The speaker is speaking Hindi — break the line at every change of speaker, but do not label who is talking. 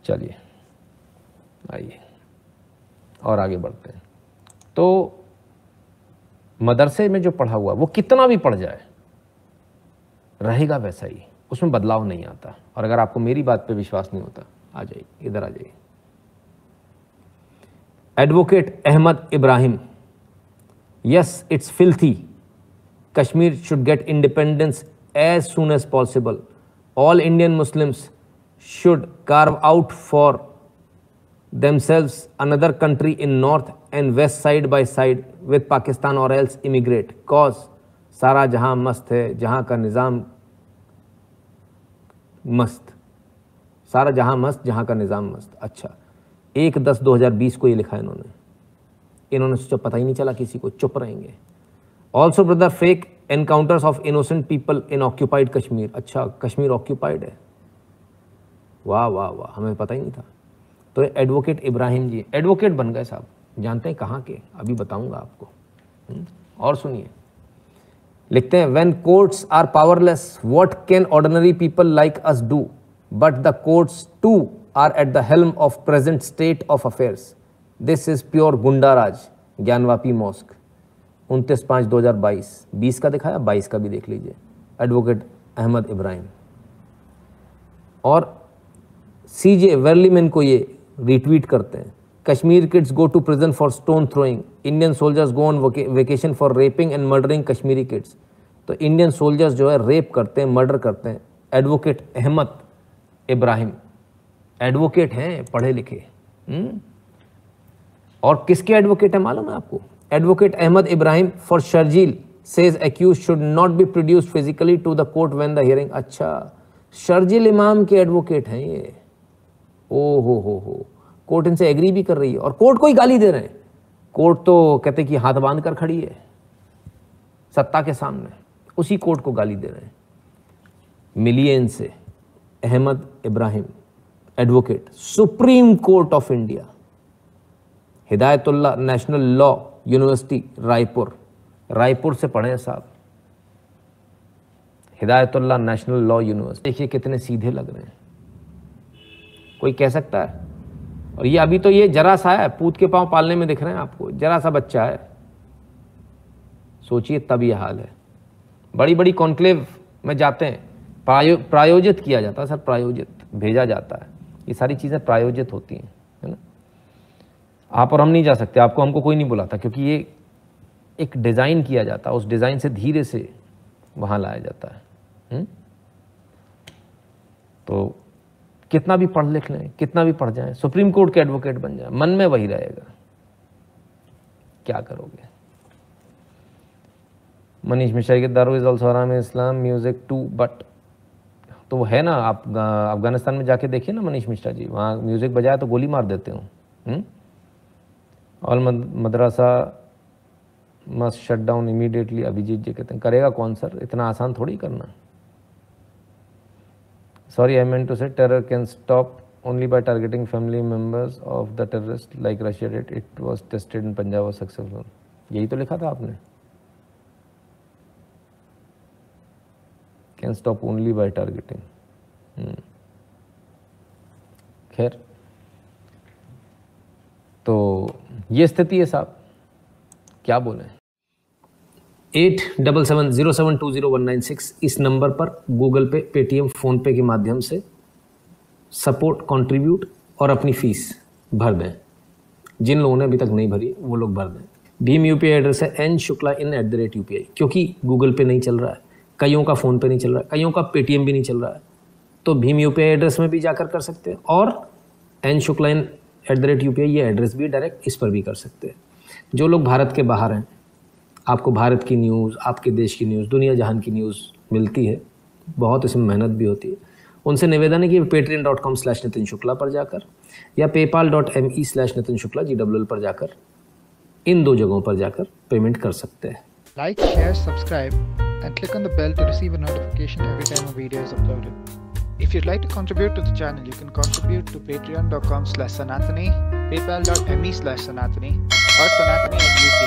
चलिए आइए और आगे बढ़ते हैं। तो मदरसे में जो पढ़ा हुआ वो कितना भी पढ़ जाए रहेगा वैसा ही, उसमें बदलाव नहीं आता। और अगर आपको मेरी बात पे विश्वास नहीं होता, आ जाइए, इधर आ जाइए। Advocate Ahmed Ibrahim, yes it's filthy, Kashmir should get independence as soon as possible, all Indian Muslims should carve out for themselves another country in north and west side by side with Pakistan or else immigrate, cause सारा जहां मस्त है, जहां का निज़ाम मस्त, सारा जहां मस्त, जहां का निज़ाम मस्त। अच्छा, 1/10/2020 को ये लिखा है इन्होंने सोचा पता ही नहीं चला किसी को, चुप रहेंगे। Also brother fake encounters of innocent people in occupied Kashmir. अच्छा, कश्मीर ऑक्यूपाइड है, वाह वाह वाह, हमें पता ही नहीं था। तो एडवोकेट इब्राहिम जी एडवोकेट बन गए साहब, जानते हैं कहाँ के, अभी बताऊंगा आपको। और सुनिए, लिखते हैं when courts are powerless what can ordinary people like us do, but the courts too are at the helm of present state of affairs, this is pure goonda raj. Gyanvapi mask 29/5/2022, 20 का दिखाया, 22 का भी देख लीजिए। एडवोकेट अहमद इब्राहिम और सीजे वर्लीमैन को ये रिट्वीट करते हैं। Kashmir kids go to prison for stone throwing, Indian soldiers go on vacation for raping and murdering Kashmiri kids. तो इंडियन सोल्जर्स जो है रेप करते हैं, मर्डर करते हैं। एडवोकेट अहमद इब्राहिम एडवोकेट हैं, पढ़े लिखे। और किसके एडवोकेट है मालूम है आपको? Advocate Ahmed Ibrahim for Sharjeel says accused should not be produced physically to the court when the hearing. अच्छा, शर्जील इमाम के एडवोकेट हैं ये। ओ हो, कोर्ट इनसे एग्री भी कर रही है और कोर्ट को ही गाली दे रहे हैं। कोर्ट तो कहते कि हाथ बांध कर खड़ी है सत्ता के सामने, उसी कोर्ट को गाली दे रहे हैं। मिलिए इनसे। Ahmed Ibrahim advocate, Supreme Court of India, Hidayatullah national law university Raipur से पढ़े हैं साहब, हिदायतुल्लाह नेशनल लॉ यूनिवर्सिटी। देखिए कितने सीधे लग रहे हैं, कोई कह सकता है? और ये अभी तो ये जरा सा है, पूत के पांव पालने में दिख रहे हैं आपको, जरा सा बच्चा है। सोचिए तब ये हाल है। बड़ी बड़ी कॉन्क्लेव में जाते हैं, प्रायोजित किया जाता है सर, प्रायोजित भेजा जाता है, ये सारी चीज़ें प्रायोजित होती हैं, है ना। आप और हम नहीं जा सकते, आपको हमको कोई नहीं बुलाता, क्योंकि ये एक डिज़ाइन किया जाता है, उस डिज़ाइन से धीरे से वहाँ लाया जाता है। तो कितना भी पढ़ लिख लें, कितना भी पढ़ जाएं, सुप्रीम कोर्ट के एडवोकेट बन जाए, मन में वही रहेगा, क्या करोगे। मनीष मिश्रा के दारू इज ऑल्सो हराम इस्लाम म्यूजिक टू, बट तो वो है ना, आप अफगानिस्तान में जाके देखिए ना मनीष मिश्रा जी, वहाँ म्यूजिक बजाया तो गोली मार देते हो। All madrasa must shut down immediately, Abhijit ji कहते हैं। करेगा कौन सर, इतना आसान थोड़ी करना। Sorry, I meant to say terror can stop only by targeting family members of the terrorist like Russia did. It was tested in Punjab was successful. यही तो लिखा था आपने। Can stop only by targeting. खैर, तो ये स्थिति है साहब, क्या बोलें। 8770720196 इस नंबर पर गूगल पे, पेटीएम, फ़ोनपे के माध्यम से सपोर्ट, कंट्रीब्यूट और अपनी फ़ीस भर दें। जिन लोगों ने अभी तक नहीं भरी वो लोग भर दें। भीम यूपीआई एड्रेस है n.shukla@UPI, क्योंकि गूगल पे नहीं चल रहा है, कईयों का फ़ोन पे नहीं चल रहा है, कईयों का पेटीएम भी नहीं चल रहा है, तो भीम यूपीआई एड्रेस में भी जाकर कर सकते हैं, और n.shukla@UPI ये एड्रेस भी डायरेक्ट इस पर भी कर सकते हैं। जो लोग भारत के बाहर हैं, आपको भारत की न्यूज़, आपके देश की न्यूज़, दुनिया जहान की न्यूज़ मिलती है, बहुत इसमें मेहनत भी होती है, उनसे निवेदन है कि patreon.com/नितिन शुक्ला पर जाकर या paypal.me/नितिन शुक्ला GWL पर जाकर, इन दो जगहों पर जाकर पेमेंट कर सकते हैं।
Like, share, subscribe and click on the bell to receive a notification every time a video is uploaded. If you'd like to contribute to the channel, you can contribute to patreon.com/Sanathani, paypal.me/Sanathani or Sanathani@UPI.